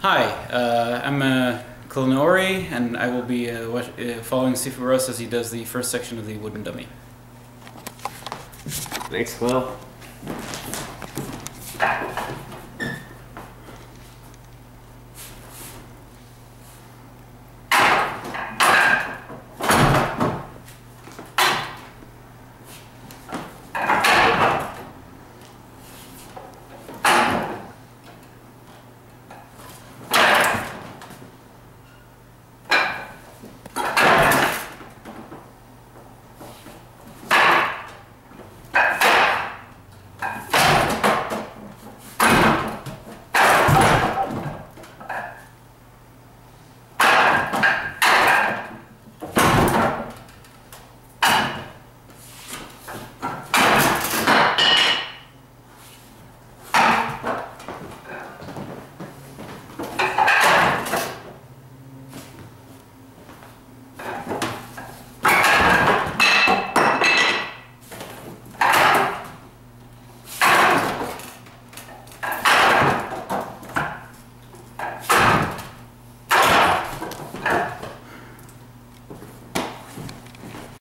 Hi, I'm Klil Ha Neori, and I will be following Sifu Russ as he does the first section of the wooden dummy. Thanks, Klil.